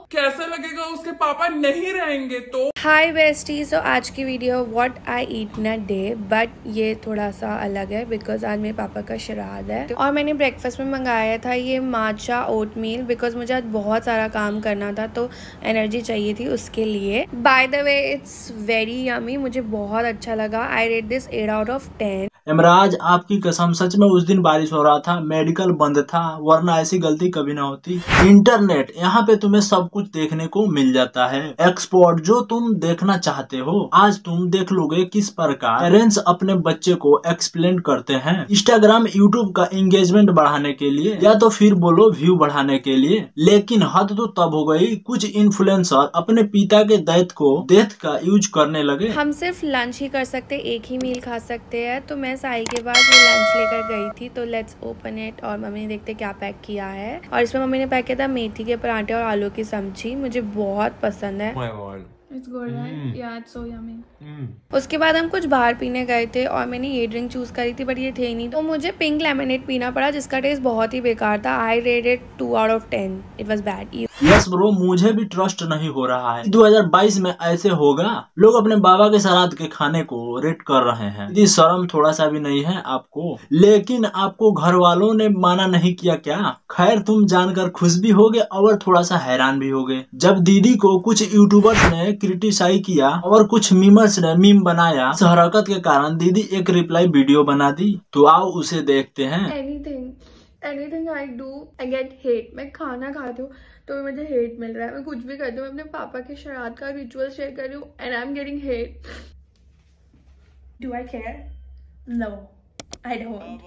कैसा लगेगा उसके पापा नहीं रहेंगे तो। हाय बेस्टी, सो आज की video what I eat in a day, but ये थोड़ा सा अलग है बिकॉज आज मेरे पापा का श्राद्ध है और मैंने ब्रेकफास्ट में मंगाया था ये माचा ओट मील बिकॉज मुझे आज बहुत सारा काम करना था तो एनर्जी चाहिए थी उसके लिए। By the way it's very yummy, मुझे बहुत अच्छा लगा। I rate this 8 out of 10। इमराज आपकी कसम, सच में उस दिन बारिश हो रहा था, मेडिकल बंद था, वरना ऐसी गलती कभी ना होती। इंटरनेट, यहाँ पे तुम्हें सब कुछ देखने को मिल जाता है। एक्सपोर्ट जो तुम देखना चाहते हो आज तुम देख लोगे किस प्रकार पेरेंट्स अपने बच्चे को एक्सप्लेन करते हैं। इंस्टाग्राम यूट्यूब का एंगेजमेंट बढ़ाने के लिए या तो फिर बोलो व्यू बढ़ाने के लिए, लेकिन हद तो तब हो गई कुछ इन्फ्लुएंसर अपने पिता के डेथ का यूज करने लगे। हम सिर्फ लंच ही कर सकते, एक ही मील खा सकते हैं, तो मैं साई के बाद ये लंच लेकर गई थी तो लेट्स ओपन इट। और मम्मी ने देखते क्या पैक किया है, और इसमें मम्मी ने पैक किया था मेथी के पराठे और आलू की सब्जी, मुझे बहुत पसंद है। It's good, right? Yeah, it's so yummy. उसके बाद हम कुछ बाहर पीने गए थे और मैंने ये ड्रिंक चूज करी थी बट ये थे नहीं तो मुझे पिंक लेमनेड पीना पड़ा जिसका टेस्ट बहुत ही बेकार था। I rated 2 out of 10। It was bad. Yes bro, मुझे भी ट्रस्ट नहीं हो रहा है 2022 में ऐसे होगा। लोग अपने बाबा के श्राद्ध के खाने को रेट कर रहे हैं। यदि शर्म थोड़ा सा भी नहीं है आपको, लेकिन आपको घर वालों ने माना नहीं किया क्या? खैर, तुम जानकर खुश भी होगे और थोड़ा सा हैरान भी होगे जब दीदी को कुछ यूट्यूबर्स ने क्रिटिसाइज किया और कुछ मीमर्स ने मीम बनाया। इस हरकत के कारण दीदी एक रिप्लाई वीडियो बना दी, तो आओ उसे देखते हैं। Anything I do I get hate. मैं खाना खाती हूँ तो मुझे हेट मिल रहा है। मैं कुछ भी करती हूँ, मैं अपने पापा के श्राद्ध का रिचुअल शेयर कर रही हूँ and I am getting hate. Do I care? No, I don't.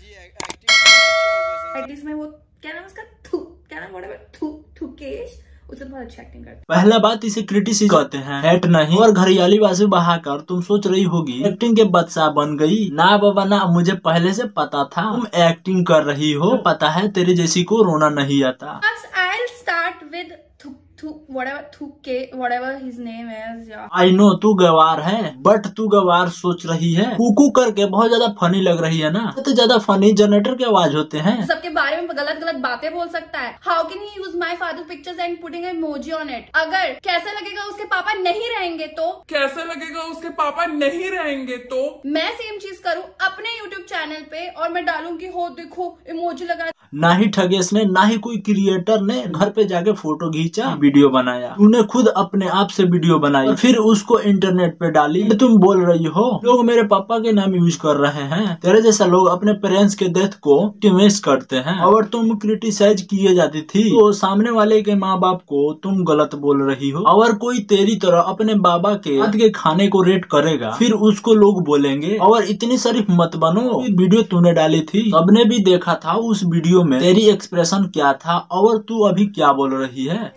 At least मैं वो क्या नाम उसका क्या नाम थुकेश, उसे बहुत अच्छी एक्टिंग करती। पहला बात, इसे क्रिटिसिज्म कहते हैं, हेट नहीं। और घरियाली बाजू बहाकर तुम सोच रही होगी एक्टिंग के बादशाह बन गई। ना बाबा ना, मुझे पहले से पता था तुम एक्टिंग कर रही हो। पता है तेरी जैसी को रोना नहीं आता। I'll start with whatever his name is. I know तू गवार है, बट तू गवार सोच रही है। कुकू करके बहुत ज्यादा फनी लग रही है ना। तो ज्यादा फनी जनरेटर के आवाज होते हैं। सबके बारे में गलत बातें बोल सकता है। How can he use my father pictures and putting emoji on it? अगर कैसा लगेगा उसके पापा नहीं रहेंगे तो? कैसा लगेगा उसके पापा नहीं रहेंगे तो? मैं सेम चीज करूँ अपने यूट्यूब चैनल पे और मैं डालूंगी हो देखो इमोजी लगा। ना ही ठगेश ने ना ही कोई क्रिएटर ने घर पे जाके फोटो खींचा, वीडियो बनाया। तूने खुद अपने आप से वीडियो बनाई और फिर उसको इंटरनेट पे डाली। तुम बोल रही हो लोग मेरे पापा के नाम यूज कर रहे हैं। तेरे जैसा लोग अपने पेरेंट्स के डेथ को टिमेस करते हैं और तुम क्रिटिसाइज किए जाती थी तो सामने वाले के माँ बाप को तुम गलत बोल रही हो। और कोई तेरी तरह अपने बाबा के हाथ के खाने को रेट करेगा, फिर उसको लोग बोलेंगे और इतनी शरीफ मत बनो। वीडियो तूने डाली थी, सबने भी देखा था। उस वीडियो में तेरी एक्सप्रेशन क्या था और तू अभी क्या बोल रही है?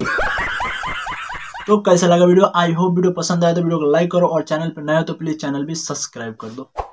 तो कैसा लगा वीडियो? आई होप वीडियो पसंद आया तो वीडियो को लाइक करो और चैनल पर नया हो तो प्लीज चैनल भी सब्सक्राइब कर दो।